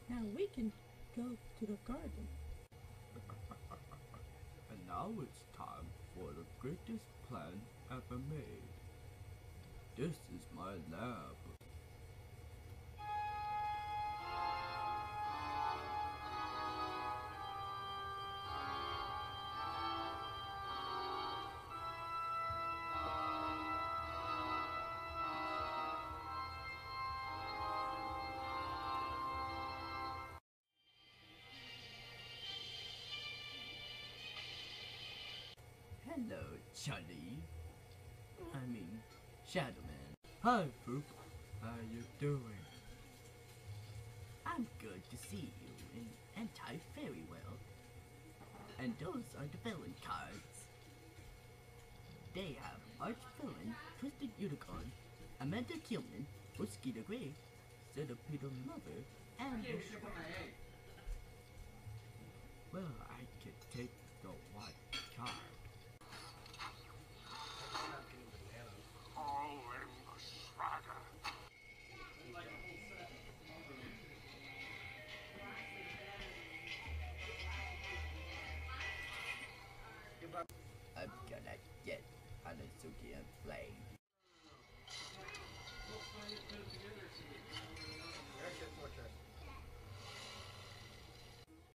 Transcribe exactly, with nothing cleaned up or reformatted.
Now we can go to the garden. And now it's time for the greatest plan ever made. This is my lab. Hello, Charlie. I mean, Shadowman. Hi, Foop. How you doing? I'm good to see you, and, and type very well. And those are the villain cards. They have Arch-Villain, Twisted Unicorn, Amanda Killman, Mosquito Grey, Centipede Lover, and... Well, I could take the white card.